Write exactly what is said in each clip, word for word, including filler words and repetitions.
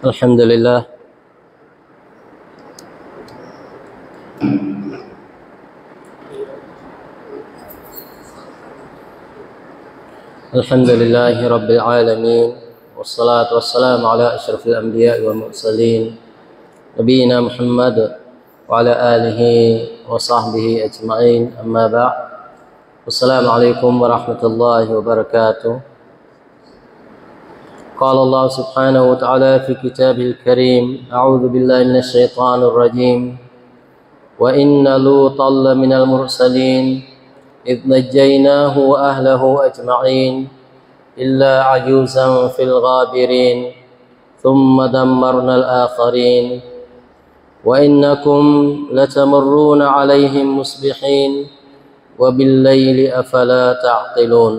الحمد لله الحمد لله رب العالمين والصلاة والسلام على أشرف الأنبياء والمرسلين نبينا محمد وعلى آله وصحبه أجمعين أما بعد السلام عليكم ورحمة الله وبركاته قال الله سبحانه وتعالى في كتابه الكريم أعوذ بالله من الشيطان الرجيم وإن لوطا لمن المرسلين إذ نجيناه وأهله أجمعين إلا عجوزا في الغابرين ثم دمرنا الآخرين وإنكم لتمرون عليهم مصبحين وبالليل أفلا تعقلون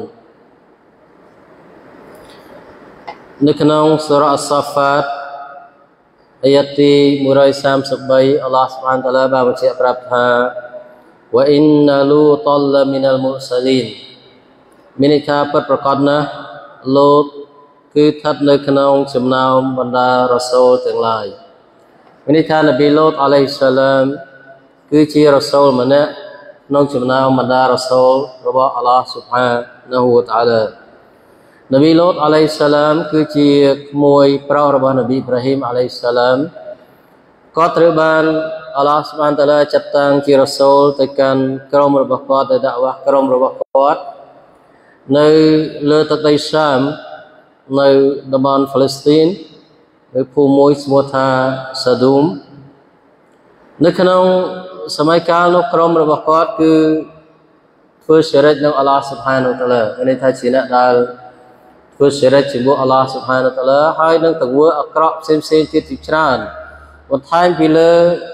នៅក្នុងសូរ៉ាអស្សាហ្វាតអាយ៉ាទីone thirty-threeអល់ឡោះស៊ុបហានតាឡាបានបញ្ជាក់ប្រាប់ថា វ៉ាអ៊ីនណាលូតលមីនអលមុរសាលីន មានន័យថាពិតប្រាកដណាស់លូតគឺស្ថិតនៅក្នុងចំណោមបណ្ដារ៉ាសូលទាំងឡាយមានន័យថានប៊ីលូតអាឡៃហ៊ីសសាឡាមគឺជារ៉ាសូលម្នាក់ក្នុងចំណោមបណ្ដារ៉ាសូលរបស់អល់ឡោះស៊ុបហានហូវតាអាឡា នប៊ីលូតអាឡៃហ៊ីសសាឡាមគឺជាក្មួយប្រុសរបស់នប៊ីអ៊ីប្រាហ៊ីមអាឡៃហ៊ីសសាឡាមគាត់ត្រូវបានអល់ឡោះស៊ុបហានតាឡាចាត់តាំងជារ៉ាសូលទៅកាន់ក្រុមរបស់គាត់ទៅដាក់វ៉ាស់ក្រុមរបស់គាត់នៅលើទឹកដីសាមនៅតំបន់ហ្វាឡេស្ទីននៅភូមិមួយឈ្មោះថាសាឌូមនៅក្នុងសម័យកាលនោះក្រុមរបស់គាត់គឺធ្វើសិរិចនឹងអល់ឡោះស៊ុបហានតាឡាមានន័យថាជាអ្នកដែល ធ្វើសិរិចជាមួយអល់ឡោះស៊ុបហានតាឡាហើយនឹងទង្វើអាក្រក់ផ្សេងៗទៀតជាច្រើនបន្ថែមពីលើ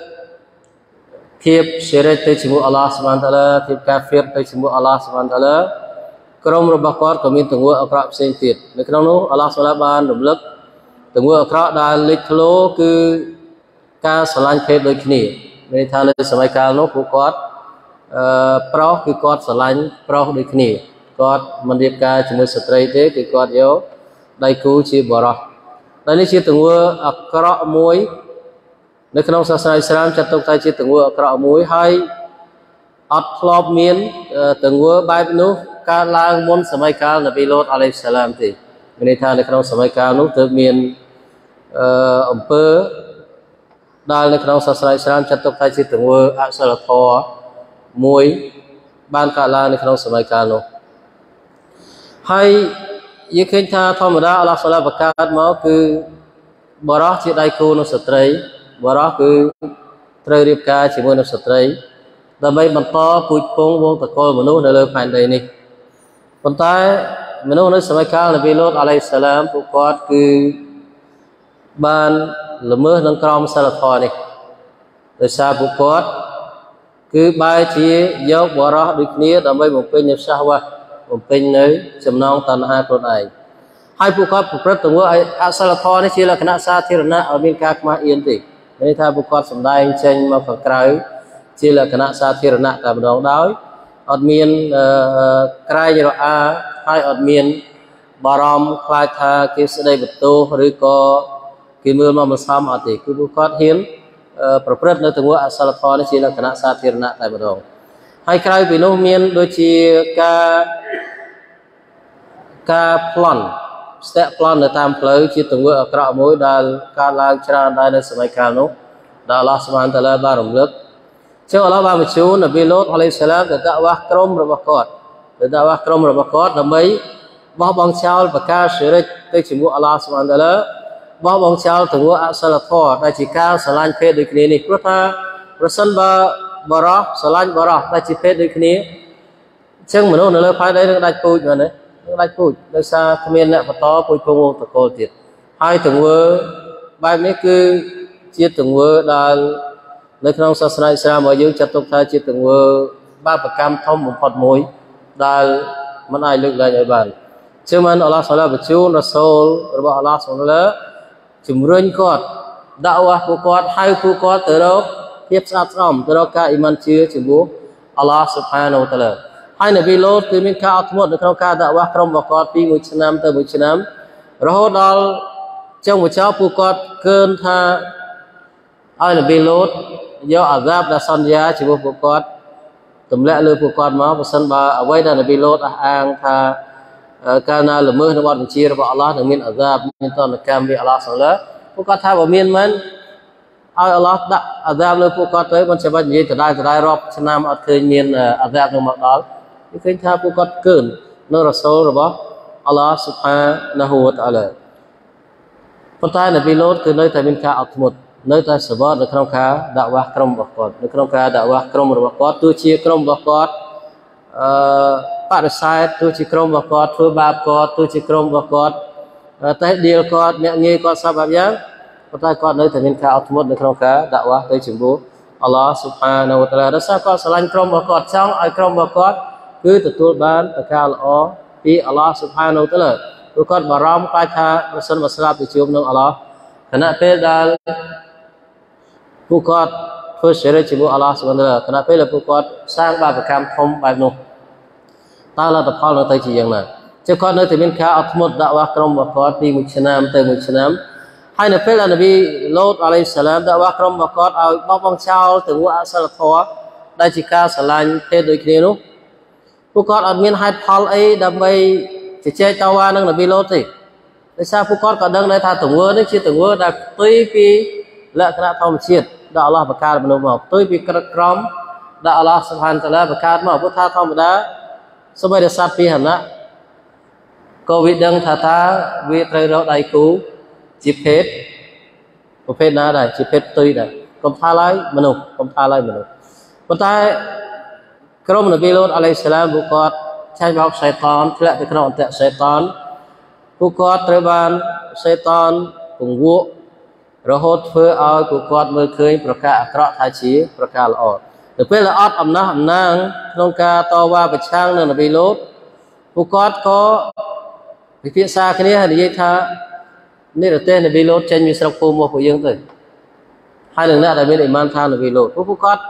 ភាពសិរិចទៅជាមួយអល់ឡោះស៊ុបហានតាឡាភាពកាហ្វៀរទៅជាមួយអល់ឡោះស៊ុបហានតាឡាក្រុមរបស់គាត់ក៏មានទង្វើអាក្រក់ផ្សេងទៀតនៅក្នុងនោះអល់ឡោះស៊ុបហានបានរំលឹកទង្វើអាក្រក់ដែលលេចធ្លោគឺការស្រឡាញ់ភេទដូចគ្នាមានន័យថានៅសម័យកាលនោះពួកគាត់អឺប្រុសគឺគាត់ស្រឡាញ់ប្រុសដូចគ្នា គាត់មិនរៀបការជាមួយស្ត្រីទេគឺគាត់យកដៃគូជាបរិសុទ្ធដែលនេះជាទង្វើអាក្រក់មួយនៅក្នុងសាសនាអ៊ីស្លាមចាត់ទុកថាជាទង្វើអាក្រក់មួយហើយអត់ធ្លាប់មានទង្វើបែបនោះកើតឡើងមុនសម័យកាលនប៊ីលូតអាឡៃហ៊ីសសាឡាមទេមានន័យថានៅក្នុងសម័យកាលនោះទើបមានអឺអំពើដែលនៅក្នុងសាសនាអ៊ីស្លាមចាត់ទុកថាជាទង្វើអសិលធម៌មួយបានកើតឡើងនៅក្នុងសម័យកាលនោះ ហើយយើងឃើញថាធម្មតាអល់ឡោះសាឡាបង្កើតមកគឺបរិសុទ្ធជាដៃគូនឹងស្ត្រីបរិសុទ្ធគឺត្រូវរៀបការជាមួយនឹងស្ត្រីដើម្បីបន្តពូជពង្សវងតកូលមនុស្សនៅលើផែនដីនេះប៉ុន្តែមនុស្សនៅសម័យកាលនប៊ីលូតអាឡៃហ៊ីសសាឡាមពួកគាត់គឺបានល្មើសនឹងក្រមសីលធម៌នេះដោយសារពួកគាត់គឺបែរជាយកបរិសុទ្ធដូចគ្នាដើម្បីបំពេញនូវសាហវ៉ា បំពេញនៅចំណងតណ្ហាខ្លួនឯងហើយពួកគាត់ប្រព្រឹត្តទង្វើអសិលធម៌នេះជាលក្ខណៈសាធារណៈអត់មានការខ្មាស់អៀនទេមានន័យថាពួកគាត់សម្ដែងចេញមកខាងក្រៅជាលក្ខណៈសាធារណៈតែម្ដងដោយអត់មានក្រែងរអាហើយអត់មានបារម្ភខ្លាចថាគេស្ដីបន្ទោសឬក៏គេមើលមកមិនសមអត់ទេគឺពួកគាត់ហ៊ានប្រព្រឹត្តនៅទង្វើអសិលធម៌នេះជាលក្ខណៈសាធារណៈតែម្ដងហើយក្រៅពីនោះមានដូចជាការ ការប្លន់ស្ទាក់ប្លន់នៅតាមផ្លូវជាទង្វើអាក្រក់មួយដែលកើតឡើងច្រើនដែរនៅសម័យកាលនោះដែលអល់ឡោះស៊ុបហានតាឡាបានរំលឹកចឹងអល់ឡោះបានបញ្ជូននប៊ីលូតអាឡៃហ៊ីសសាឡាមទៅដាក់វ៉ាស់ក្រុមរបស់គាត់ទៅដាក់វ៉ាស់ក្រុមរបស់គាត់ដើម្បីបោះបង់ចោលប្រការសិរិចទៅជាមួយអល់ឡោះស៊ុបហានតាឡាបោះបង់ចោលទង្វើអសិលធម៌ដែលជាការស្រឡាញ់ភេទដូចគ្នានេះព្រោះថាប្រសិនបើបរិសុទ្ធស្រឡាញ់បរិសុទ្ធដែលជាភេទដូចគ្នាចឹងមនុស្សនៅលើផែនដីនឹងដាច់ពូជមែនទេ នឹងដាច់ពូជដោយសារគ្មានអ្នកបន្តពូជពង្សវងតកូលទៀតហើយទង្វើបែបនេះគឺជាទង្វើដែលនៅក្នុងសាសនាអ៊ីស្លាមរបស់យើងចាត់ទុកថាជាទង្វើបាបកម្មធំបំផុតមួយដែលមិនអាចលើកលែងឲ្យបានជាមិនអល់ឡោះសាឡាបញ្ជូនរ៉ាសូលរបស់អល់ឡោះសាឡាជំរុញគាត់ដាក់វ៉ាស់ពួកគាត់ហៅពួកគាត់ទៅរកភាពស្អាតស្អំទៅរកការអ៊ីម៉ានជឿជាមួយអល់ឡោះស៊ុបហានវតាឡា ហើយនប៊ីលូតគឺមានការអត់ធ្មត់នៅក្នុងការដាក់វ៉ាស់ក្រុមរបស់គាត់ពីមួយឆ្នាំទៅមួយឆ្នាំរហូតដល់ trong một cháu phụ cọt cơn tha ai là bị lốt do ở giáp đã son giá chỉ phụ cọt tụm lẽ lừa phụ cọt máu và sân ba ở đây là bị lốt ang tha kana là mưa nó bọn chia vào Allah được miền ở giáp miền toàn là cam bị Allah sẵn lỡ phụ cọt tha vào miền mình ai Allah đã ở giáp lừa phụ cọt tới con sẽ bắt gì từ đây từ đây rộp cho nam ở thời miền ở giáp trong mặt đó cái tha phụ cọt cơn nó là số rồi bó Allah subhanahu wa ta'alaคนใต้ในบิโลดคือในแต่เป็นการอัตมุดในแต่สวัสดิ์ในครองค้าด่าวะกรมบกอดในครองค้าด่าวะกรมบกอดตัวชีกรมบกอดปาริสัยตัวชีกรมบกอดตัวบาปกอดตัวชีกรมบกอดแต่เดียวกอดเนี่ยงี้กอดสับแบบยังคนใต้กอดในแต่เป็นการอัตมุดในครองค้าด่าวะตัวจิมบูอัลลอฮ์ سبحانه และ تعالى รักษาก็สลายกรมบกอดช่องไอกรมบกอดคือตัวบ้านตะการอ๋อที่อัลลอฮ์ سبحانه และ تعالىผู้กอดบารมไปทางรัศมีสลาบที่ชุมนุมอัลลอฮ์ขณะเป็นดาลผู้กอดผู้เสด็จจิบุอัลลอฮ์สุบฮานะฮูวะตะอาลาขณะเป็นผู้กอดสร้างบาปกรรมทมแบบนู้ตาลาตะพอลในใจจีอย่างนั้นเจ้าก้อนในที่เป็นข้าอัตมุดด่าวะกรมบกอดที่มุชนามเตมุชนามให้ในเป็นนบีโลดอะลัยฮิสสลามด่าวะกรมบกอดเอาบ้องบ้องเช้าถึงว่าอัสลทอได้จิกาสลายเทโดยคีนู้ผู้กอดอัดมีนให้พอลไอ้ดำไปจะเจตาวานั่งนบีโลดสิแต่ซาผู้กอดก็ดังในท่าถึงเวอร์นี่ชื่อถึงเวอร์ได้ตุยปีและคณะทอมเชียดได้อัลลอฮ์ประกาศบรรลุมาตุยปีกระกรอมได้อัลลอฮ์สุบฮานะฮูวะตะอาลาประกาศมาพุทธะทอมได้สมัยเดชสัตปีหันนะก็วิดังท่าท่าวิตรเราได้กูจิเพชประเภทนั้นได้จิเพชตุยได้กรมท่าไล่มนุษย์กรมท่าไล่มนุษย์คนใต้กรมนบีโลดอะลัยฮิสสลามผู้กอดใช้บอกชัยฏอนและเป็นขนมแต่ชัยฏอนผู้กอดตระบานชัยฏอนปุ่งวัวระหดเพื่อเอาผู้กอดมือเคยประกาศอัคระทายชีประกาศละออดแต่เป็นละออดอำนาจอำนางนงกาต่อว่าประช่างในนบีโลดผู้กอดก็พิพิธาคนี้ให้ดีท่านี่เราเต้นนบีโลดเช่นมีสระภูมิว่าผู้ยังตื่นให้หนึ่งน่าได้เป็นอิมานท่านนบีโลดผู้ผู้กอด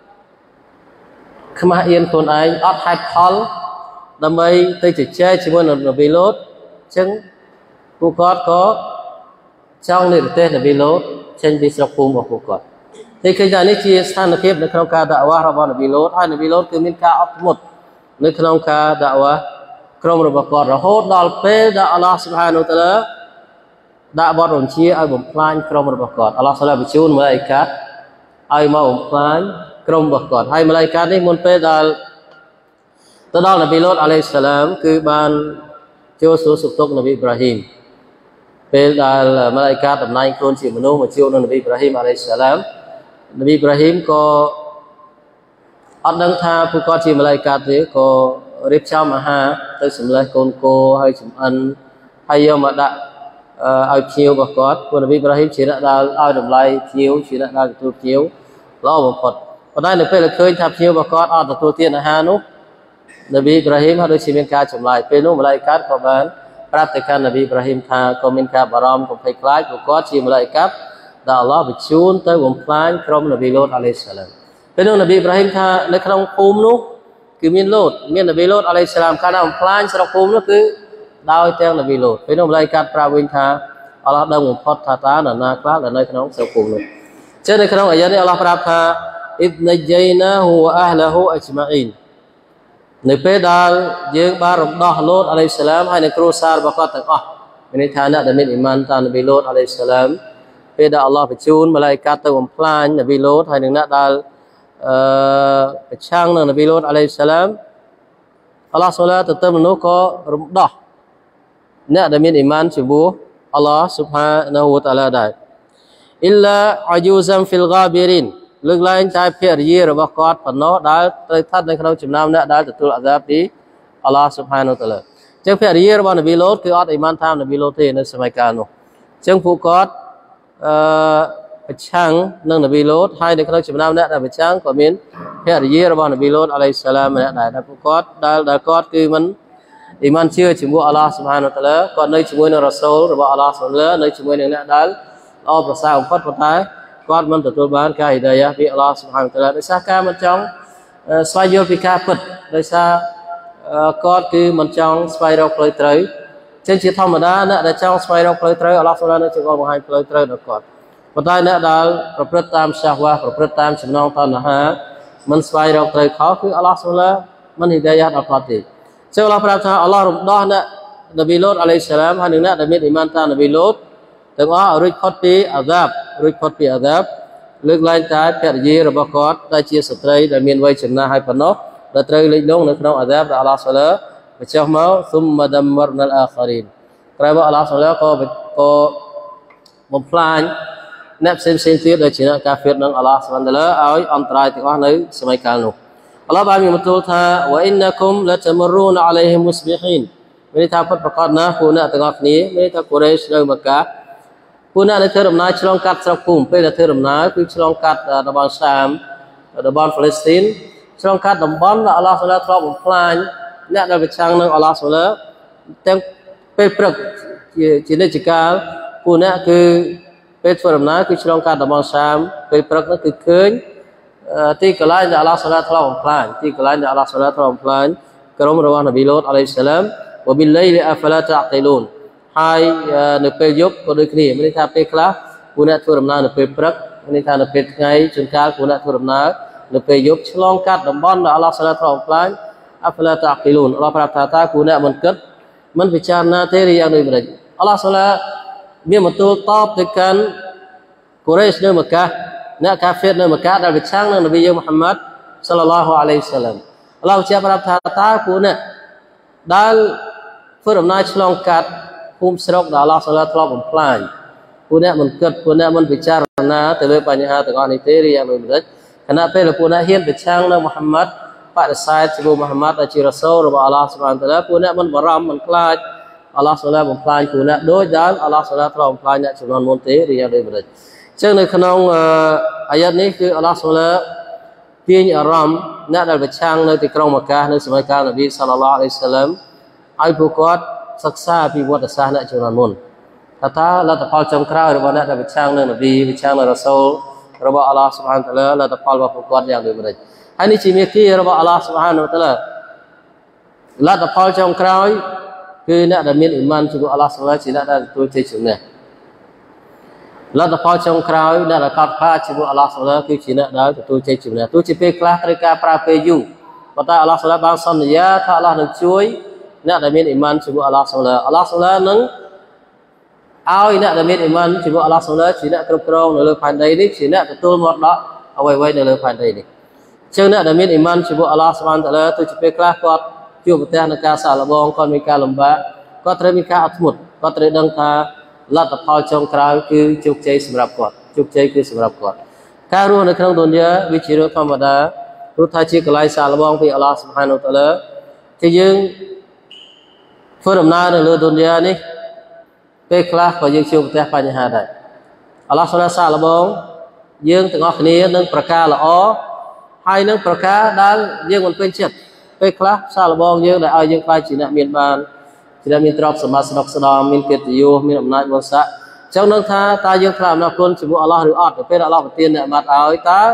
ขมาเอียนคนไอออดไฮพอลดำไปตีจิตใจชิมวนนบีโลดจึงผู้กอดก็ช่องนี่เต้นนบีโลดเช่นดิสระภูมิของผู้กอดที่เคยจะนิจสถานเทียบในขนมกาด่าวะระบานบีโลดให้นบีโลดคือมินกาอัพมุดในขนมกาด่าวะกรมระบบกอดระหดดอลเปด่าอัลลอฮ์ سبحانه และ تعالى ด่าบอดรนชีไอ้บ่มพลายกรมระบบกอดอัลลอฮ์สลาบิชูนมาไอ้กัดไอ้มาบ่มพลายกรมระบบกอดให้มาไอ้กัดนี่มุนเปด่าตอนนั้นนบีโลดอะลัยฮิสสลามคือบานเจ้าสูสุกตกนบีอิบราฮิมเป็นด่ามาไอ้กัดแบบนายคนสิมโนมาเจ้านบีอิบราฮิมอะลัยฮิสสลามนบีอิบราฮิมก็อัดดังท่าผู้ก่อชีมาไอ้กัดนี่ก็เรียบเช้ามาหาตั้งสมัยโกนโกให้สมอันให้ยอมมาด่าเอาเชียวประกอบคนนบีอิบราฮิมชีนะด่าเอาดำไล่เชียวชีนะด่าตัวเชียวล้อบ่พอดพอได้ในเป็นเคยทำเชียวประกอบเอาแต่ตัวเตี้ยนะฮะนุนบีอิบราฮิมเขาโดยชีวิตการจำลายเป็นนู้มาไอ้กัดก็บ้านปราบแต่การนบีอิบราฮิมท่าก็มีการบารมก็ไปคล้ายประกอบชีมาไอ้กัดด่าอัลลอฮ์ไปชูนแต่บ่มพลายกรมนบีโลดอะลัยฮิสสลามเป็นนู้นบีอิบราฮิมท่าในขนมภูมินู้คือมีโลดมีนบีโลดอะลัยฮิสสลามการบ่มพลายสระภูมินู้คือดาวเตียงนบีโลดเป็นนู้นไอ้กัดปราวินท่าอัลลอฮ์ได้บ่มพอดท่าตาหน้านาคลาและในขนมสระภูมินู้เช่นในขนมอายะนี้อัลลอฮ์ปราบท่าอิดนัจญัยนะฮูวะอัลลอฮุอัจมาอินในเปดาลยิงบารมดอฮ์โลดอะลัยฮิสสลามให้ในครูซาร์บักตังอ่ะในฐานะดามินอิมานตานนบีโลดอะลัยฮิสสลามเปดาอัลลอฮ์ไปชูนมาลายกัตตะวมพลานนบีโลดให้หนึ่งนัดดาลไปช่างหนึ่งนบีโลดอะลัยฮิสสลามอัลลอฮ์สุลต่านเติมนุก็รมดอฮ์เนี่ยดามินอิมานชิบูอัลลอฮ์ سبحانه และ تعالى ได้อิลลาอายูซัมฟิลกาบิรินเรื่องไรใจเพียรยีระบกอดปนโนได้โดยท่านในขนมจุ่มน้ำเนี่ยได้จากตัวอาซาบที่อัลลอฮ์ سبحانه และ تعالى จึงเพียรยีระบนบีโลดคืออัลอิมานทามนบีโลดที่ในสมัยกาลนู้จึงผู้กอดไปช่างนั่งนบีโลดให้ในขนมจุ่มน้ำเนี่ยได้ไปช่างก็มีเพียรยีระบนบีโลดอะลัยฮิสสลามเนี่ยได้แต่ผู้กอดได้ได้กอดคือมันอิมานเชื่อชิมุอัลลอฮ์ سبحانه และ تعالى ก่อนในชิมุในรัสซูลหรือว่าอัลลอฮ์สุลต่านในชิมุในเนี่ยได้เอาภาษาของพัดพัดท้ายกอดมันตัวบ้านกายฮิดายะพิอัลลอฮ์ سبحانه และ تعالى โดยสาการมันจ้องสวายโยพิกาปิดโดยสากอดคือมันจ้องสวายเราเคยเตย chân chỉ thầm mà đã nè để trong xoay đâu plei trời Allah Subhanahu wa taala hai plei trời được còn và tai nè đãประพฤติตาม shahwa ประพฤติตามចំណងតណ្ហាមិនស្វែងរកត្រូវខុសគឺ Allah Subhanahu មិន hidayah ដល់គាត់ទេចឹង Allah ប្រាប់ថា Allah រំដោះអ្នកនប៊ីលូតអាឡៃសាឡាមហើយនឹងអ្នកដែលមានអ៊ីម៉ានតាមនប៊ីលូតទាំងអស់រួចផុតពីអាហ្សាបរួចផុតពីអាហ្សាបលើកឡើងតែភរិយារបស់គាត់ដែលជាស្ត្រីដែលមានវ័យចំណាស់ហើយប៉ុណ្ណោះដែលត្រូវលេចលងនៅក្នុងអាហ្សាបដែល Allah Subhanahu បញ្ចុះមក thumma dammarna al-akharin ក្រោយមក Allah Subhanahu ក៏ក៏បំផ្លាញអ្នកផ្សេងផ្សេងទៀតដែលជាអ្នកកាហ្វិរនឹង Allah Subhanahu ឲ្យអន្តរាយទាំងអស់នៅសម័យកាលនោះ Allah បានមានបន្ទូលថា wa innakum latamurruna alaihim musbihin មានថាពិតប្រកបណាស់ពួកអ្នកទាំងអស់គ្នាមានថាកូរ៉េនៅមក្កាពួកអ្នកដែលធ្វើដំណើរឆ្លងកាត់ស្រុកភូមិពេលដែលធ្វើដំណើរគឺឆ្លងកាត់តំបន់សាមតំបន់ប៉ាឡេស្ទីនឆ្លងកាត់តំបន់ដែល Allah សម្រាប់ធ្លាប់បំផ្លាញអ្នកដែលប្រឆាំងនឹង Allah សម្រាប់ទាំងពេលព្រឹកជាជានិច្ចកាលពួកអ្នកគឺពេលធ្វើដំណើរគឺឆ្លងកាត់តំបន់សាមពេលព្រឹកនោះគឺឃើញទីកន្លែងដែល Allah សម្រាប់ធ្លាប់បំផ្លាញទីកន្លែងដែល Allah សម្រាប់ធ្លាប់បំផ្លាញក្រុមរបស់នប៊ីលូតអាឡៃសាឡាមوبالليل افلا تعقلون ហើយនៅពេលយប់ក៏ដូចគ្នាមានន័យថាពេលខ្លះពួកអ្នកធ្វើដំណើរនៅពេលព្រឹកមានន័យថានៅពេលថ្ងៃជួនកាលពួកអ្នកធ្វើដំណើរនៅពេលយប់ឆ្លងកាត់តំបន់ដែល Allah សម្រាប់ធ្លាប់បំផ្លាញ افلا تعقلون Allah ប្រាប់ថាតើពួកអ្នកមិនគិតមិនពិចារណាទេឬយ៉ាងដូចម្តេច Allah សម្រាប់មានបន្ទូលតបទៅកាន់កូរ៉េនៅមក្កាអ្នកកាហ្វិរនៅមក្កាដែលប្រឆាំងនឹងនប៊ីយើងមូហាម៉ាត់សល្លឡោះអាឡៃហ៊ីវសល្លាម Allah ជាប្រាប់ថាតើពួកអ្នកដែលធ្វើដំណើរឆ្លងកាត់ភូមិស្រុកដែល Allah សម្រាប់ធ្លាប់បំផ្លាញពួកអ្នកមិនគិតពួកអ្នកមិនពិចារណាទៅលើបញ្ហាទាំងអស់នេះទេឬយ៉ាងដូចម្តេចខណៈពេលពួកអ្នកហ៊ានប្រឆាំងនឹងមូហាម៉ាត់បដិសេធជាមួយមូហាម៉ាត់ដែលជារ៉ាសូលរបស់ Allah សុបហានតាឡាពួកអ្នកមិនបារម្ភមិនខ្លាច Allah សម្រាប់បំផ្លាញពួកអ្នកដូចដែល Allah សម្រាប់ធ្លាប់បំផ្លាញអ្នកចំនួនមុនទេឬយ៉ាងដូចម្តេចអញ្ចឹងនៅក្នុងអាយ៉ាតនេះគឺ Allah សម្រាប់ទាញអារម្មណ៍អ្នកដែលប្រឆាំងនៅទីក្រុងមក្កានៅសម័យកាលនប៊ីសល្លឡោះអាឡៃហ៊ីវសល្លាមឲ្យពួកគាត់សិក្សាពីវត្តសាស្ត្រអ្នកជំនាន់មុនថាតើលទ្ធផលចុងក្រោយរបស់អ្នកដែលប្រឆាំងនឹងនប៊ីប្រឆាំងនឹងរ៉ាសូលរបស់ Allah សុបហានតាឡាលទ្ធផលរបស់ពួកគាត់យ៉ាងដូចម្តេចហើយនេះជាមេគីរបស់ Allah សុបហានតាឡាលទ្ធផលចុងក្រោយគឺអ្នកដែលមានអ៊ីម៉ានជាមួយ Allah សុបហានជាអ្នកដែលទទួលជ័យជំនះលទ្ធផលចុងក្រោយអ្នកដែលកត់ខ្លាចជាមួយ Allah សុបហានគឺជាអ្នកដែលទទួលជ័យជំនះទោះជាពេលខ្លះត្រូវការប្រើពេលយូរប៉ុន្តែ Allah សុបហានបានសន្យាថា Allah នឹងជួយអ្នកដែលមានអ៊ីម៉ានជាមួយ Allah សុបហាន Allah សុបហាននឹងឲ្យអ្នកដែលមានអ៊ីម៉ានជាមួយ Allah សុបហានជាអ្នកគ្រប់គ្រងនៅលើផែនដីនេះជាអ្នកទទួលមរតកអ្វីៗនៅលើផែនដីនេះអញ្ចឹងអ្នកដែលមានអ៊ីម៉ានជាមួយ Allah សុបហានតាឡាទោះជាពេលខ្លះគាត់ជួបប្រទះនឹងការសាកល្បងគាត់មានការលំបាកគាត់ត្រូវមានការអត់ធ្មត់គាត់ត្រូវដឹងថាលទ្ធផលចុងក្រោយគឺជោគជ័យសម្រាប់គាត់ជោគជ័យគឺសម្រាប់គាត់ការរស់នៅក្នុងឌុនយ៉ាវាជារឿងធម្មតាព្រោះថាជាកន្លែងសាកល្បងពី Allah សុបហានតាឡាជាយើងធ្វើដំណើរនៅលើឌុនយ៉ានេះពេលខ្លះក៏យើងជួបប្រទះបញ្ហាដែរ Allah សុបហានសាកល្បងយើងទាំងអស់គ្នានឹងប្រការល្អហើយនឹងប្រការដែលយើងមិនពេញចិត្តពេលខ្លះសាកល្បងយើងដែលឲ្យយើងខ្លាចជាអ្នកមានបានជាអ្នកមានទ្រព្យសម្បត្តិស្ដុកស្ដំមានកិត្តិយសមានអំណាចវង្ស័ក្តិអញ្ចឹងនឹងថាតើយើងខ្លាចអំណរគុណជាមួយ Allah ឬអត់ពេល Allah ប្រទានអ្នកអាម៉ាត់ឲ្យតើ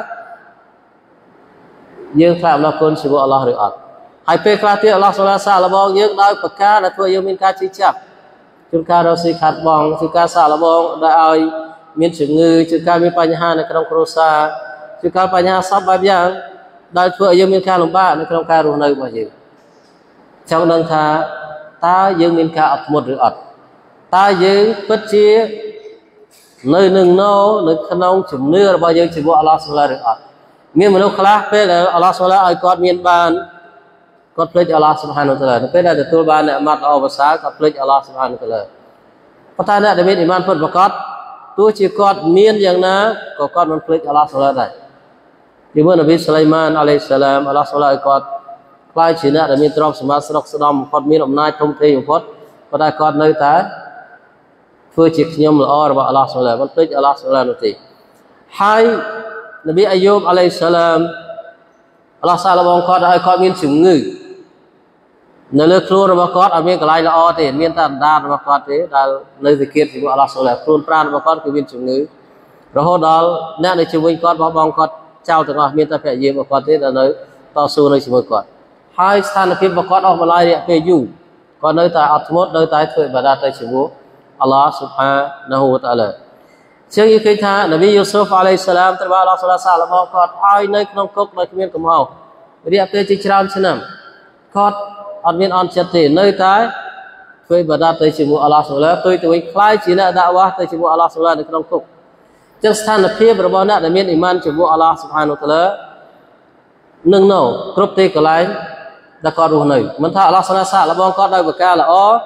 យើងខ្លាចអំណរគុណជាមួយ Allah ឬអត់ហើយពេលខ្លះទៀត Allah សម្រាប់សាកល្បងយើងដោយប្រការដែលធ្វើយើងមានការជឿចាប់ជួនកាលរកស៊ីខាត់បងជួនកាលសាកល្បងដែលឲ្យមានជំងឺជួនកាលមានបញ្ហានៅក្នុងគ្រួសារជួនកាលបញ្ហាសពបែបយ៉ាងដែលធ្វើឲ្យយើងមានការលំបាកនៅក្នុងការរស់នៅរបស់យើងចង់ដឹងថាតើយើងមានការអត់ធ្មត់ឬអត់តើយើងពិតជានៅនឹងណោនៅក្នុងជំនឿរបស់យើងជាមួយ Allah សុបហានឬអត់មានមនុស្សខ្លះពេលដែល Allah សុបហានឲ្យគាត់មានបានគាត់ភ្លេច Allah សុបហានតាឡានៅពេលដែលទទួលបានអ្នកអាម៉ាត់ល្អប្រសើរគាត់ភ្លេច Allah សុបហានតាឡាប៉ុន្តែអ្នកដែលមានអ៊ីម៉ានពិតប្រាកដទោះជាគាត់មានយ៉ាងណាក៏គាត់មិនភ្លេច Allah សុបហានដែរជាមួយនប៊ីស៊ូឡៃម៉ានអាឡៃសាឡាម Allah សុបហានឲ្យគាត់ខ្លាចជាអ្នកដែលមានទ្រព្យសម្បត្តិស្រុកស្ដំគាត់មានអំណាចធំធេងបំផុតប៉ុន្តែគាត់នៅតែធ្វើជាខ្ញុំល្អរបស់ Allah សុបហានមិនភ្លេច Allah សុបហាននោះទេហើយនប៊ីអាយូបអាឡៃសាឡាម Allah សាកល្បងគាត់ឲ្យគាត់មានជំងឺនៅលើខ្លួនរបស់គាត់អត់មានកន្លែងល្អទេមានតែអណ្ដាតរបស់គាត់ទេដែលនៅវិគិតជាមួយ Allah សុបហានខ្លួនប្រាណរបស់គាត់គឺមានជំងឺរហូតដល់អ្នកនៅជាមួយគាត់បោះបង់គាត់ចោលទាំងអស់មានតែភរិយារបស់គាត់ទេដែលនៅតស៊ូនៅជាមួយគាត់ហើយស្ថានភាពរបស់គាត់អស់បន្លាយរយៈពេលយូរ còn nơi tại atmos nơi tại thuê bà đạt tại chỉ vô Allah subhanahu wa ta'ala chương như khi tha Nabi Yusuf alayhi salam từ ba Allah sallallahu alaihi wasallam còn ai nơi trong cốc nơi miền cầm hậu đi áp tới chỉ tràn chân nằm còn ở miền on chật thì nơi tại thuê bà đạt tại chỉ vô Allah sallallahu tôi tôi khai chỉ là đạo wa tại chỉ vô Allah sallallahu trong cốc chương sanh là phía bờ bao nát là miền iman chỉ vô Allah subhanahu wa ta'ala nâng nổ cướp tê cả lại đã có đủ này mình thà Allah sana sa là bong có đây bậc ca là ó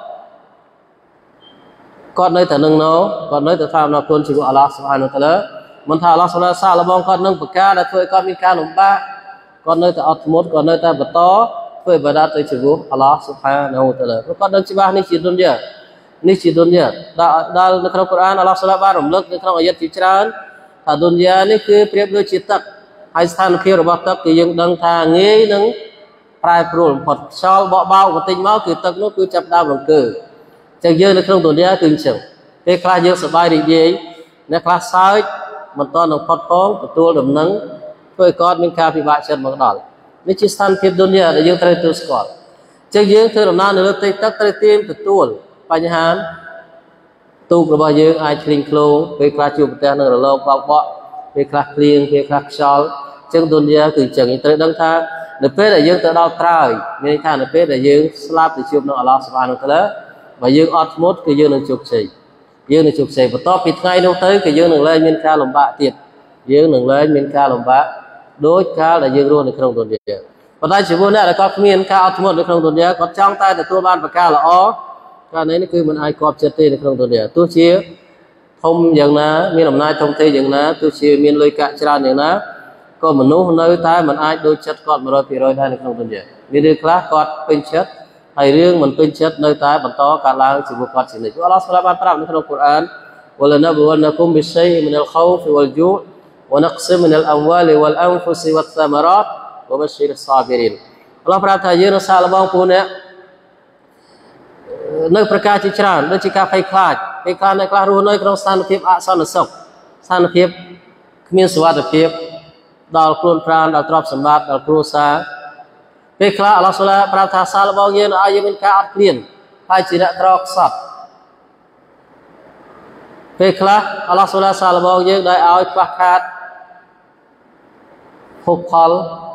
con nơi ta nâng nổ con nơi ta tham là tôn chỉ của Allah subhanahu wa ta'ala mình thà Allah sana sa là bong con nâng bậc ca là thôi con mi ca lồng ba con nơi ta atmos con nơi ta bật to thôi bật đa tới chỉ của Allah subhanahu wa ta'ala con nâng chỉ ba ní chỉ đơn giản ní chỉ đơn giản đã đã trong Quran Allah subhanahu wa ta'ala rộng lực trong ayat chỉ trán thà đơn giản ní cứ priệp đôi chỉ tắc hai sanh khi rồi bắt tắc thì dân đăng thà nghe nâng prai pro phật sau bỏ bao của tinh máu cứ tắc nó cứ chập đau lòng cử chẳng dơ nó không tồn tại từng chừng cái khai dơ sợ bay đi gì nó khai sai mình to nó phật phóng của tôi đầm nắng thôi con mình ca bị bại chân bằng đỏ nó chỉ sanh phiền dunia để dân trai tôi squat chẳng dơ thưa đầm nan nữa tây tắc tây tim của tôi bài hán tu của bao nhiêu ai linh khlo cái khai chụp tên nó lâu bao bọ cái khai liền cái khai sau chẳng dunia từ chừng tới đăng tha được biết là dương tự đau trời nên thà được biết là dương slap thì chụp nó Allah subhanahu wa ta'ala và dương atmos cái dương được chụp xì dương được chụp xì và to bịt ngay đâu tới cái dương được lên miền ca lồng bạ tiệt dương được lên miền ca lồng bạ đối ca là dương luôn được không tồn địa và đây chỉ muốn là có miền ca atmos được không tồn địa còn trong tay là tua ban và ca là ó ca này nó cứ mình ai cọp chết đi được không tồn địa tôi chia thông dần ná miền đồng nai thông tây dần ná tôi chia miền lưới cạn tràn dần ná còn mình nuôi nơi tai mình ai đôi chất còn mà rồi thì rồi đây là không tuân giải vì được lá còn pin chất hay riêng mình pin chất nơi tai mình to cả là chỉ một con chỉ này Allah subhanahu wa ta'ala trong Quran وَلَنَبْلُوَنَّكُمْ بِشَيْءٍ مِنَ الْخَوْفِ وَالْجُوعِ وَنَقْصٍ مِنَ الْأَمْوَالِ وَالْأَنْفُسِ وَالثَّمَرَاتِ وَبَشِّرِ الصَّابِرِينَ Allahประทานเยอะซาละบองปูเนี่ยnơiประกาศจิตรานnơiจิกาไฟคลาดไฟคลาดในคลารู้nơiក្នុងស្ថានភាពអសន្តិសុខស្ថានភាពគ្មានសុវត្ថិភាពដល់ខ្លួនប្រាណដល់ទ្រព្យសម្បត្តិដល់គ្រួសារពេលខ្លះអល់ឡោះសូឡាប្រាប់ថាសាលរបស់យើងឲ្យយើងមានការអត់ឃ្លានហើយជាអ្នកក្រខ្សត់ពេលខ្លះអល់ឡោះសូឡាសាលរបស់យើងដែលឲ្យខ្វះខាតភោគផល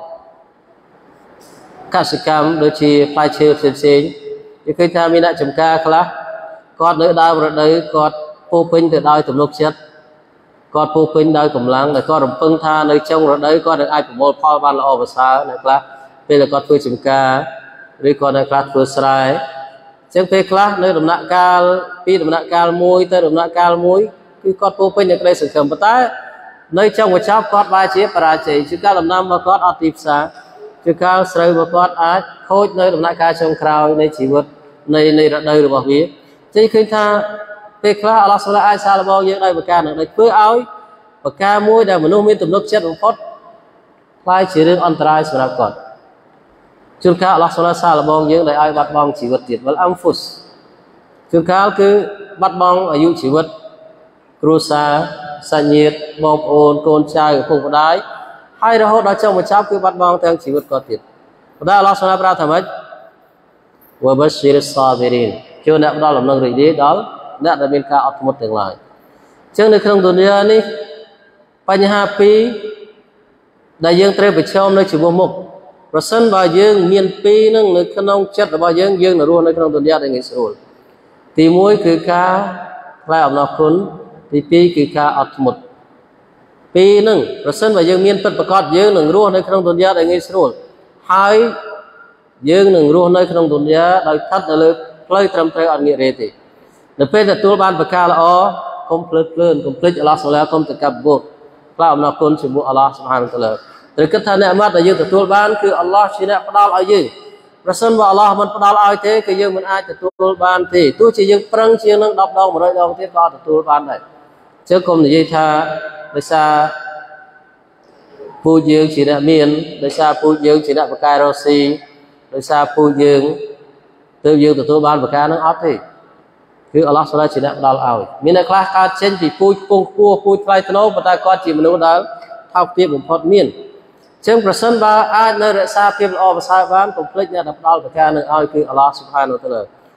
កសិកម្មដូចជាផ្លែឈើផ្សេងៗគេឃើញថាមានអ្នកចំការខ្លះគាត់នៅដើមរដូវគាត់ពោពេញទៅដោយទំនុកចិត្តគាត់ពោពេញដោយកម្លាំងដែលគាត់រំពឹងថានៅចុងរដូវគាត់នឹងអាចប្រមូលផលបានល្អប្រសើរអ្នកខ្លះពេលដែលគាត់ធ្វើចំការឬក៏អ្នកខ្លះធ្វើស្រែអញ្ចឹងពេលខ្លះនៅដំណាក់កាលពីដំណាក់កាលមួយទៅដំណាក់កាលមួយគឺគាត់ពោពេញនឹងក្តីសង្ឃឹមប៉ុន្តែនៅចុងបញ្ចប់គាត់បែរជាបរាជ័យជាការដំណាំរបស់គាត់អត់ទីផ្សារជាការស្រូវរបស់គាត់អាចខូចនៅដំណាក់កាលចុងក្រោយនៃជីវិតនៃនៃរដូវរបស់វាចឹងឃើញថាពេលខ្លះអល់ឡោះសូឡាអាចសារបស់យើងដោយប្រការនឹងដូចធ្វើឲ្យប្រការមួយដែលមនុស្សមានទំនុកចិត្តបំផុតខ្លាយជារឿងអន្តរាយសម្រាប់គាត់ជួនកាលអល់ឡោះសូឡាសារបស់យើងដែលឲ្យបាត់បង់ជីវិតទៀតវលអំហ្វុសជួនកាលគឺបាត់បង់អាយុជីវិតគ្រួសារសាច់ញាតិបងប្អូនកូនចៅឪពុកម្ដាយហើយរហូតដល់ចុងបញ្ចប់គឺបាត់បង់ទាំងជីវិតគាត់ទៀតប៉ុន្តែអល់ឡោះសូឡាប្រាប់ថាម៉េចវបស្សិរសាប៊ីរីនជួយអ្នកផ្ដល់ដំណឹងរីករាយដល់អ្នកដែលមានការអត់ធ្មត់ទាំងឡាយអញ្ចឹងនៅក្នុងឌុនយ៉ានេះបញ្ហាពីរដែលយើងត្រូវប្រឈមនៅជាមួយមុខប្រសិនបើយើងមានពីរនឹងនៅក្នុងចិត្តរបស់យើងយើងនៅរស់នៅក្នុងឌុនយ៉ាដែលងាយស្រួលទីមួយគឺការថ្លែងអំណរគុណទីពីរគឺការអត់ធ្មត់ពីរនឹងប្រសិនបើយើងមានពិតប្រាកដយើងនឹងរស់នៅក្នុងឌុនយ៉ាដែលងាយស្រួលហើយយើងនឹងរស់នៅក្នុងឌុនយ៉ាដោយស្ថិតនៅលើផ្លូវត្រឹមត្រូវអត់ងាករេទេនៅពេលទទួលបានប្រការល្អកុំភ្លើតភ្លើនកុំភ្លេចអល់ឡោះសូឡាកុំតកបបុតក្លាអំណរគុណជាមួយអល់ឡោះស៊ុបហានតាឡាត្រូវគិតថាអ្នកអាម៉ាត់ដែលយើងទទួលបានគឺអល់ឡោះជាអ្នកផ្ដល់ឲ្យយើងប្រសិនបើអល់ឡោះមិនផ្ដល់ឲ្យទេគឺយើងមិនអាចទទួលបានទេទោះជាយើងប្រឹងជាងនឹងដប់ដង100ដងទៀតក៏អត់ទទួលបានដែរអញ្ចឹងកុំនិយាយថាដោយសារពូជយើងជាអ្នកមានដោយសារពូជយើងជាអ្នកបកកែរស់ស៊ីដោយសារពូជយើងទើបយើងទទួលបានប្រការនឹងអត់ទេគឺអល់ឡោះសូឡាជាអ្នកផ្ដល់ឲ្យមានអ្នកខ្លះកើតចេញពីពូជខ្ពង់ខ្ពស់ពូជថ្លៃថ្នូរប៉ុន្តែគាត់ជាមនុស្សដែលថោកទាបបំផុតមានអញ្ចឹងប្រសិនបើអាចនៅរក្សាភាពល្អប្រសើរបានកុំភ្លេចអ្នកដែលផ្ដល់ប្រការនឹងឲ្យគឺអល់ឡោះស៊ុបហានតាឡា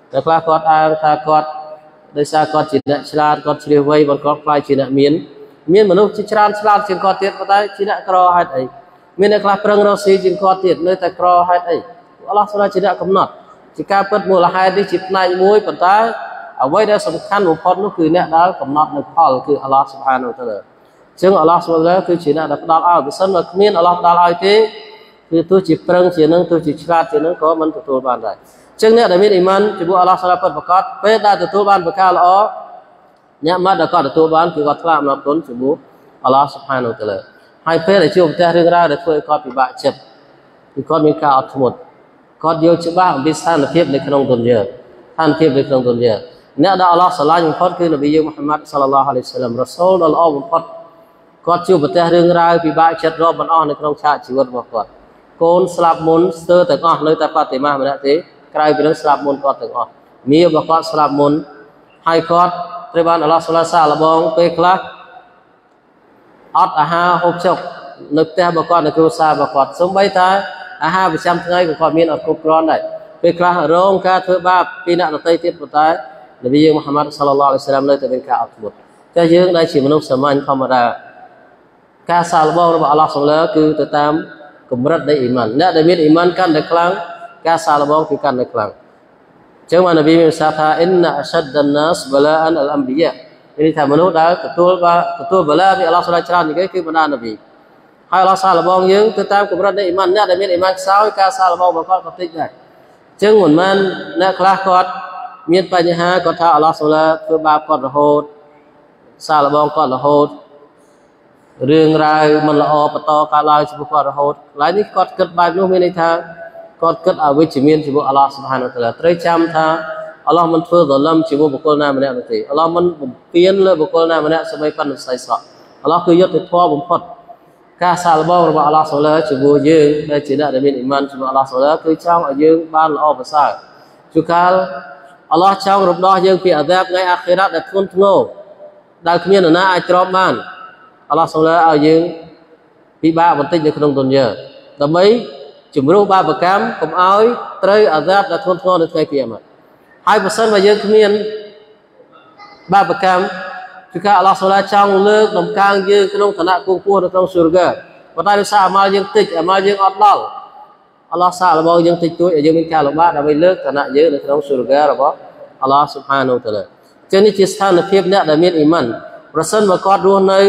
แต่คลาคอดอาตาคอดได้ซาคอดจีนฉลาดคอดเฉลียวไว้บนคอดคลายจีนเมียนเมียนมนุษย์จีฉลาดฉลาดจีนคอดเตียนก็ได้จีนกรอให้ไอ้เมียนในคลาเปรองเราซีจีนคอดเตียนเลยแต่กรอให้ไอ้อัลลอฮฺสุลจีนกำหนดจีการเปิดมูลให้ได้จิตในมวยปัตตาเอาไว้ได้สำคัญบุคคลนั่นคือเนี่ยได้กำหนดในพอลคืออัลลอฮฺสุบฮานาอัลลอฮฺซึ่งอัลลอฮฺสุบฮานาอัลลอฮฺคือจีนได้ดาวเอาไปสั่งว่าเมียนอัลลอฮฺดาวเอาที่คือตัวจิตเปรองจีนนึงตัวจิตฉลาดจีนนึงก็มันตัวบ้านได้จึงเนี่ยได้มีอิมันจิบุอัลลอฮฺสุลเปิดประกาศเปิดได้ตัวบ้านประกาศอ๋อเนี่ยมาได้ก็ตัวบ้านคือก็ทราบนับต้นจิบุอัลลอฮฺสุบฮานาอัลลอฮฺให้เพื่อได้ช่วยแต่เรื่องราวได้ช่วยก็ปิบะเจ็บคือก็มีการอัดหมดก็เดียวจะบ้าบิสานเทียบในขนมตุนเยอะท่านเทียบในขนมตุนเยอะเนี่ยได้อัลลอฮฺสัลลัลลอฮุอะลัยฮิวะซัลลัมคือนบีมุฮัมมัดสัลลัลลอฮุอะลัยฮิวะซัลลัมรัสซูลอัลลอฮฺมุฮัมมัดก็ช่วยแต่เรื่องราวปิบะเจ็บรอบมันอ้อในขนมชาติชีวิตบอกว่าโกนสลับมุนเสือแต่ก็เลยแต่ปฏิมาเหมือนที่กลายเป็นเรื่องสลับมุนก็แต่ก็มีบอกว่าสลับมุนให้ก็ตรีบานอัลลอฮฺสุลตานละบองไปคลาอัดอาหารหกจบนึกแต่บอกว่าในครูซาบอกว่าสมบัติท้ายอาหารประจำថ្ងៃก็มีอัดครบร้อนได้ไปคลาร้องการเทบาปปีนักนักเตะที่ปตายนบีมุฮัมมัดศ็อลลัลลอฮุอะลัยฮิวะซัลลัมเลยแต่เป็นการอัดบุตรจะยืงได้ชีมนุษย์สมัยธรรมดาการสาลบอกว่าอัลลอฮฺทรงแล้วคือติดตามกำรัดได้อิมันและได้มีอิมันกันในครั้งการสาลบอกคือกันในครั้งจึงว่านบีมีสาธาอินนะอัชดันนัสบลาอันอัลอัมบียะini tak menurut dah betul betul bela bi Allah Subhanahu Wa Taala ni ke benda Nabi. Hai Allah Taala bongយើងទៅតាមកម្រិតនៃអ៊ីម៉ានអ្នកដែលមានអ៊ីម៉ានខ្សោយការសាឡបងរបស់គាត់ក៏តិចដែរអញ្ចឹងមិនមែនអ្នកខ្លះគាត់មានបញ្ហាគាត់ថាអល់ឡោះសូឡាធ្វើបាបគាត់រហូតសាឡបងគាត់រហូតរឿងរ៉ាវមិនល្អបន្តកើតឡើងចំពោះគាត់រហូតឡើយនេះគាត់គិតបែបនោះមានន័យថាគាត់គិតអវិជ្ជមានចំពោះអល់ឡោះស៊ុបហានវតាឡាត្រូវចាំថាអល់ឡោះមិនធ្វើដល់លំជាមួយបុគ្គលណាម្នាក់នោះទេអល់ឡោះមិនបំពេញលើបុគ្គលណាម្នាក់សម្បីប៉ុន្តែស្អីសោះអល់ឡោះគឺយុត្តិធម៌បំផុតការសាឡបងរបស់អល់ឡោះសូឡាជាមួយយើងដែលជាអ្នកដែលមានអ៊ីម៉ានជាមួយអល់ឡោះសូឡាគឺចង់ឲ្យយើងបានល្អប្រសើរជួនកាលអល់ឡោះចង់រំដោះយើងពីអាដាបថ្ងៃអាខិរ៉ាត់ដែលធ្ងន់ធ្ងរដែលគ្មាននរណាអាចទ្រាំបានអល់ឡោះសូឡាឲ្យយើងពិបាកបន្តិចនៅក្នុងទុនយ៉ាដើម្បីជំរុះបាបកម្មកុំឲ្យត្រូវអាដាបដែលធ្ងន់ធ្ងរនៅថ្ងៃគីយ៉ាម៉ាត់ហើយបើសិនបើយើងគ្មានបាបកម្មគឺការអល់ឡោះសូឡាចង់លើកដំកើងយើងក្នុងឋានៈគង់ពោះនៅក្នុងស៊ូរហ្គាប៉ុន្តែដោយសារអាម៉ាល់យើងតិចអាម៉ាល់យើងអត់ដល់អល់ឡោះសាឡបងយើងតិចតួចឲ្យយើងមានការលំបាកដើម្បីលើកឋានៈយើងនៅក្នុងស៊ូរហ្គារបស់អល់ឡោះស៊ុបហានូវតាឡាចឹងនេះជាស្ថានភាពអ្នកដែលមានអ៊ីម៉ានប្រសិនបើគាត់រស់នៅ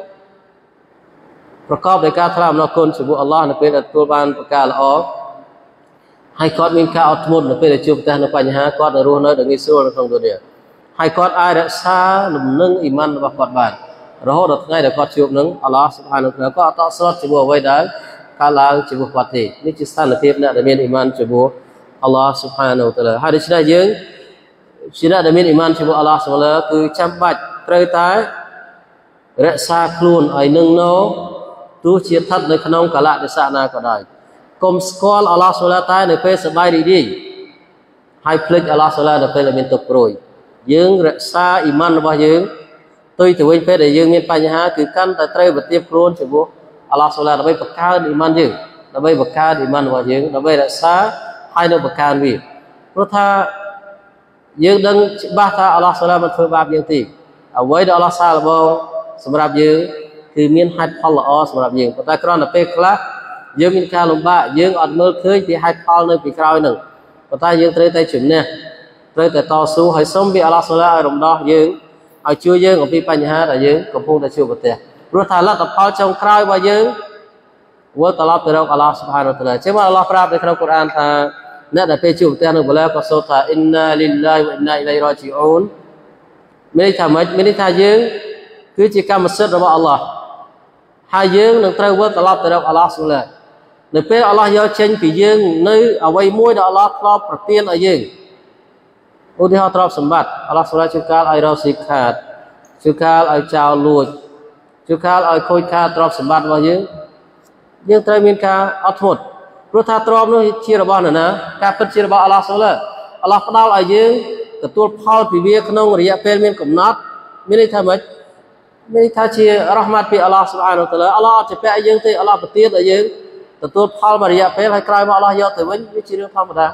ប្រកបដោយការថ្លាមអំណរគុណចំពោះអល់ឡោះនៅពេលដែលទទួលបានប្រការល្អហើយគាត់មានការអត់ធ្មត់នៅពេលដែលជួបប្រទះនៅបញ្ហាគាត់នៅរស់នៅដោយងាយស្រួលនៅក្នុងទុនយ៉ាហើយគាត់អាចរក្សាលំនឹងអ៊ីម៉ានរបស់គាត់បានរហូតដល់ថ្ងៃដែលគាត់ជួបនឹងអល់ឡោះស៊ុបហានូវតាឡាក៏អត់តស្រុតជាមួយអ្វីដែលកើតឡើងជាមួយគាត់ទេនេះជាស្ថានភាពអ្នកដែលមានអ៊ីម៉ានជាមួយអល់ឡោះស៊ុបហានូវតាឡាហើយដូច្នេះយើងជាអ្នកដែលមានអ៊ីម៉ានជាមួយអល់ឡោះស៊ុបហានូវតាឡាគឺចាំបាច់ត្រូវតែរក្សាខ្លួនឲ្យនឹងណោទោះជាស្ថិតនៅក្នុងកាលៈទេសៈណាក៏ដោយកុំស្គាល់អល់ឡោះសូឡាតែនៅពេលសប្បាយរីករាយហើយភ្លេចអល់ឡោះសូឡានៅពេលដែលមានទុក្ខព្រួយយើងរក្សាអ៊ីម៉ានរបស់យើងទុយទៅវិញពេលដែលយើងមានបញ្ហាគឺកាន់តែត្រូវប្រទាបខ្លួនចំពោះអល់ឡោះសូឡាដើម្បីបង្កើនអ៊ីម៉ានយើងដើម្បីបង្កើនអ៊ីម៉ានរបស់យើងដើម្បីរក្សាហើយនៅបង្កើនវាព្រោះថាយើងដឹងច្បាស់ថាអល់ឡោះសូឡាមិនធ្វើបាបយើងទេអ្វីដែលអល់ឡោះសាឡបងសម្រាប់យើងគឺមានហេតុផលល្អសម្រាប់យើងប៉ុន្តែគ្រាន់តែពេលខ្លះយើងមានការលំបាកយើងអត់មើលឃើញពីហេតុផលនៅពីក្រោយនឹងប៉ុន្តែយើងត្រូវតែជំនះត្រូវតែតស៊ូហើយសូមពីអល់ឡោះសូឡាឲ្យរំដោះយើងឲ្យជួយយើងអំពីបញ្ហាដែលយើងកំពុងតែជួបប្រទះព្រោះថាលទ្ធផលចុងក្រោយរបស់យើងវិលត្រឡប់ទៅរកអល់ឡោះស៊ុបហានូវតាឡាចឹងមកអល់ឡោះប្រាប់នៅក្នុងកូរ៉ានថាអ្នកដែលពេលជួបប្រទះនឹងបលាក៏សូត្រថាអ៊ីនណាលីលឡាហ៊ីវអ៊ីនណាអ៊ីឡៃហ៊ីរ៉ាជីអ៊ូនមានន័យថាម៉េចមានន័យថាយើងគឺជាកម្មសិទ្ធិរបស់អល់ឡោះហើយយើងនឹងត្រូវវិលត្រឡប់ទៅរកអល់ឡោះស៊ុបហានូវនៅពេលអល់ឡោះយកចេញពីយើងនៅអ្វីមួយដែលអល់ឡោះធ្លាប់ប្រទានឲ្យយើងឧទាហរណ៍ទ្រព្យសម្បត្តិអល់ឡោះសូឡាជួយកាលឲ្យរកស៊ីខាតជួយកាលឲ្យចោលលួចជួយកាលឲ្យខូចខាតទ្រព្យសម្បត្តិរបស់យើងយើងត្រូវមានការអត់ធ្មត់ព្រោះថាទ្រព្យនោះជារបស់នរណាការពិតជារបស់អល់ឡោះសូឡាអល់ឡោះផ្ដល់ឲ្យយើងទទួលផលពីវាក្នុងរយៈពេលមានកំណត់មានន័យថាម៉េចមានន័យថាជារ៉ហ្មាត់ពីអល់ឡោះស៊ុបហានូវតាឡាអល់ឡោះអត់ជាពាក់ឲ្យយើងទេអល់ឡោះប្រទានឲ្យយើងទទួលផលមួយរយៈពេលហើយក្រោយមកអល់ឡោះយកទៅវិញវាជារឿងធម្មតា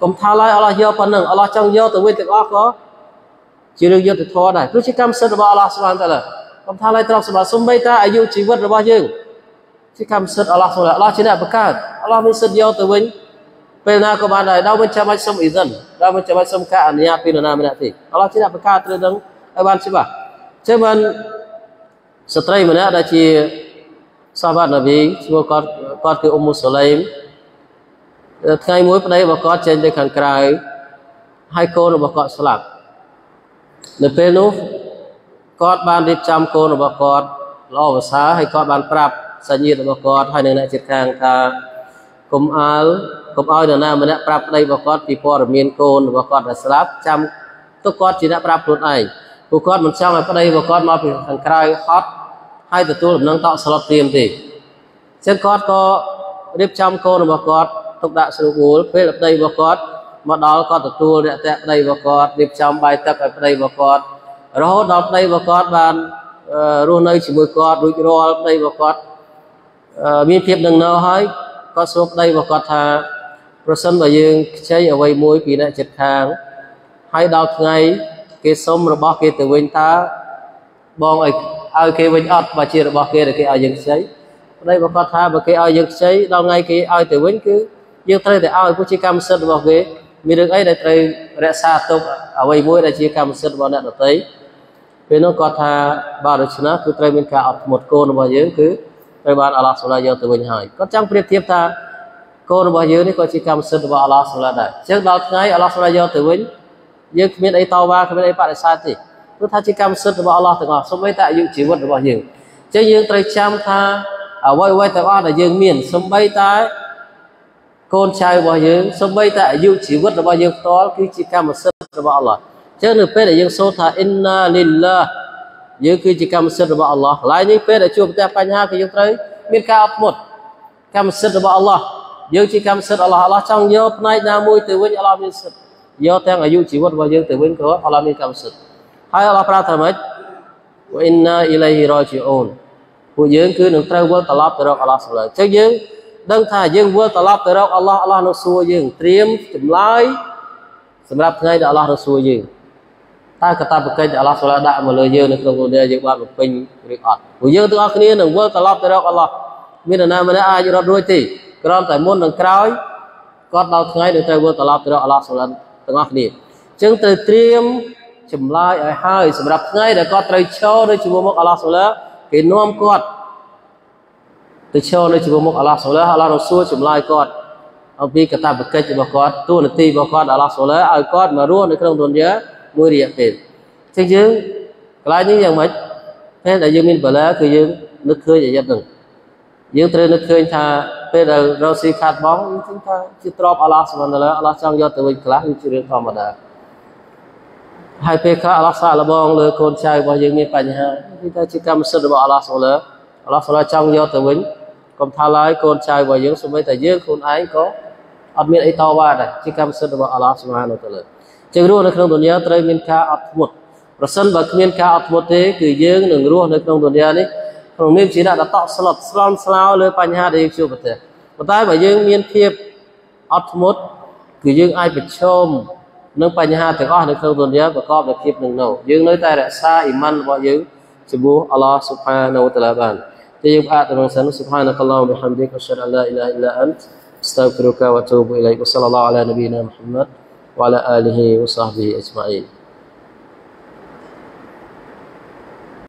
កុំថាឡើយអល់ឡោះយកប៉ុណ្ណឹងអល់ឡោះចង់យកទៅវិញទាំងអស់ក៏ជារឿងយុត្តិធម៌ដែរព្រោះជាកម្មសិទ្ធិរបស់អល់ឡោះស៊ុបហានតាឡាកុំថាឡើយត្រង់សម្រាប់សំបីតាអាយុជីវិតរបស់យើងជាកម្មសិទ្ធិអល់ឡោះស៊ុបហានអល់ឡោះជាអ្នកបង្កើតអល់ឡោះមានសិទ្ធិយកទៅវិញពេលណាក៏បានដែរដោយមិនចាំបាច់សុំអ៊ីសិនដោយមិនចាំបាច់សុំការអនុញ្ញាតពីនរណាម្នាក់ទេអល់ឡោះជាអ្នកបង្កើតរឿងហ្នឹងឲ្យបានច្បាស់អញ្ចឹងបានស្ត្រីម្នាក់ដែលជាសាហាបនប៊ីឈ្មោះគាត់គាត់គឺអ៊ុំមុសឡៃមថ្ងៃមួយប្តីរបស់គាត់ចេញទៅខាងក្រៅហើយកូនរបស់គាត់ស្លាប់នៅពេលនោះគាត់បានរៀបចំកូនរបស់គាត់ល្អប្រសើរហើយគាត់បានប្រាប់សាច់ញាតិរបស់គាត់ហើយនឹងអ្នកជិតខាងថាកុំអាលកុំឲ្យនរណាម្នាក់ប្រាប់ប្តីរបស់គាត់ពីព័ត៌មានកូនរបស់គាត់ដែលស្លាប់ចាំទុកគាត់ជាអ្នកប្រាប់ខ្លួនឯងពួកគាត់មិនចង់ឲ្យប្តីរបស់គាត់មកពីខាងក្រៅហត់ហើយទទួលដំណឹងតក់ស្លុតព្រាមទេអញ្ចឹងគាត់ក៏រៀបចំកូនរបស់គាត់ទុកដាក់ស្រួលវល់ពេលប្តីរបស់គាត់មកដល់គាត់ទទួលអ្នកតាក់ប្តីរបស់គាត់រៀបចំបាយទឹកឲ្យប្តីរបស់គាត់រហូតដល់ប្តីរបស់គាត់បានរស់នៅជាមួយគាត់រួចរាល់ប្តីរបស់គាត់មានភាពនឹងណោហើយគាត់សួរប្តីរបស់គាត់ថាប្រសិនបើយើងខ្ចីអ្វីមួយពីអ្នកជិតខាងហើយដល់ថ្ងៃគេសុំរបស់គេទៅវិញថាបងឲ្យឲ្យគេវិញអត់បើជារបស់គេដែលគេឲ្យយើងខ្ចីប្តីរបស់គាត់ថាបើគេឲ្យយើងខ្ចីដល់ថ្ងៃគេឲ្យទៅវិញគឺយើងត្រូវតែឲ្យព្រោះជាកម្មសិទ្ធិរបស់គេមានរឿងអីដែលត្រូវរក្សាទុកអ្វីមួយដែលជាកម្មសិទ្ធិរបស់អ្នកដទៃពេលនោះគាត់ថាបើដូច្នេះគឺត្រូវមានការអត់ធ្មត់កូនរបស់យើងគឺត្រូវបានអល់ឡោះសុបហានយកទៅវិញហើយគាត់ចង់ប្រៀបធៀបថាកូនរបស់យើងនេះក៏ជាកម្មសិទ្ធិរបស់អល់ឡោះសុបហានដែរអញ្ចឹងដល់ថ្ងៃអល់ឡោះសុបហានយកទៅវិញយើងគ្មានអីតវ៉ាគ្មានអីបដិសេធទេព្រោះថាជាកម្មសិទ្ធិរបស់អល់ឡោះទាំងអស់សូម្បីតែអាយុជីវិតរបស់យើងអញ្ចឹងយើងត្រូវចាំថាអ្វីអ្វីទាំងអស់ដែលយើងមានសូម្បីតែកូនចៅរបស់យើងសូម្បីតែអាយុជីវិតរបស់យើងផ្ទាល់គឺជាកម្មសិទ្ធិរបស់អល់ឡោះអញ្ចឹងនៅពេលដែលយើងសូត្រថាអ៊ីនណាលីឡាយើងគឺជាកម្មសិទ្ធិរបស់អល់ឡោះឡើយនេះពេលដែលជួបប្រទះបញ្ហាគឺយើងត្រូវមានការអត់ធ្មត់កម្មសិទ្ធិរបស់អល់ឡោះយើងជាកម្មសិទ្ធិអល់ឡោះអល់ឡោះចង់យកផ្នែកណាមួយទៅវិញអល់ឡោះមានសិទ្ធិយកទាំងអាយុជីវិតរបស់យើងទៅវិញក៏អល់ឡោះមានកម្មសិទ្ធិហើយអល់ឡោះប្រាប់ថាម៉េចវ៉ាអ៊ីនណាអ៊ីឡៃហ៊ីរ៉ាជីអ៊ូនពួកយើងគឺនឹងត្រូវវិលត្រឡប់ទៅរកអល់ឡោះសុបហានអញ្ចឹងយើងដឹងថាយើងវិលត្រឡប់ទៅរកអល់ឡោះអល់ឡោះនឹងសួរយើងត្រៀមចម្លើយសម្រាប់ថ្ងៃដែលអល់ឡោះនឹងសួរយើងតើកតាបកិច្ចដែលអល់ឡោះសុបហានដាក់មកលើយើងនៅក្នុងਦੁનિયાយើងបានបំពេញឬអត់ពួកយើងទាំងអស់គ្នានឹងវិលត្រឡប់ទៅរកអល់ឡោះមាននរណាម្នាក់អាចរត់រួចទេគ្រាន់តែមុននឹងក្រោយគាត់ដល់ថ្ងៃនឹងត្រូវវិលត្រឡប់ទៅរកអល់ឡោះសុបហានទាំងអស់គ្នាអញ្ចឹងត្រូវត្រៀមចម្លើយឲ្យហើយសម្រាប់ថ្ងៃដែលគាត់ត្រូវឈរនៅជាមួយមុខអល់ឡោះសុបហានគេនាំគាត់ទៅឈរនៅជាមួយមុខអល់ឡោះសុបហានអល់ឡោះនឹងសួរចម្លើយគាត់អំពីកតាបកិច្ចរបស់គាត់តួនាទីរបស់គាត់អល់ឡោះសុបហានឲ្យគាត់មករស់នៅក្នុងਦੁનિયાមួយរយៈពេលអញ្ចឹងយើងកន្លែងនេះយ៉ាងម៉េចពេលដែលយើងមានបលាគឺយើងនឹកឃើញអាយ៉ាត់ហ្នឹងយើងត្រូវនឹកឃើញថាពេលដែលរកស៊ីខាតបង់យើងគិតថាជាទ្រព្យអល់ឡោះសុបហានតាឡាអល់ឡោះចង់យកទៅវិញខ្លះគឺជារឿងធម្មតាហើយពេលខ្លះអល់ឡោះសាកល្បងលើកូនចៅរបស់យើងមានបញ្ហាគឺថាជាកម្មសិទ្ធិរបស់អល់ឡោះសុបហានអល់ឡោះសុបហានចង់យកទៅវិញកុំថាឡើយកូនចៅរបស់យើងសូម្បីតែយើងខ្លួនឯងក៏អត់មានអីតវ៉ាដែរជាកម្មសិទ្ធិរបស់អល់ឡោះសុបហានតាឡាចឹងរស់នៅក្នុងਦੁનિયાត្រូវមានការអត់ធ្មត់ប្រសិនបើគ្មានការអត់ធ្មត់ទេគឺយើងនឹងរស់នៅក្នុងਦੁનિયાនេះក្នុងមានជាអ្នកតក់ស្លុតស្លន់ស្លោលើបញ្ហាដែលយើងជួបប្រទះប៉ុន្តែបើយើងមានភាពអត់ធ្មត់គឺយើងអាចប្រឈមនឹងបញ្ហាទាំងអស់នៅក្នុងਦੁનિયાប្រកបដោយភាពនឹងនៅយើងនៅតែរក្សាអ៊ីម៉ានរបស់យើងចំពោះអល់ឡោះស៊ុបហានវតាឡាបានតែយើងអាចទៅនឹងសិនស៊ុបហានកឡោះបិហាំឌីកអស្ហaduអលឡាអ៊ីឡាអ៊ីឡាអន្តអស្តហ្វិរុកាវ៉ាទូប៊ីអ៊ីឡៃកសល្លឡោះអាឡានប៊ីណាមុហമ്മദ് وعلى آله وصحبه أجمعين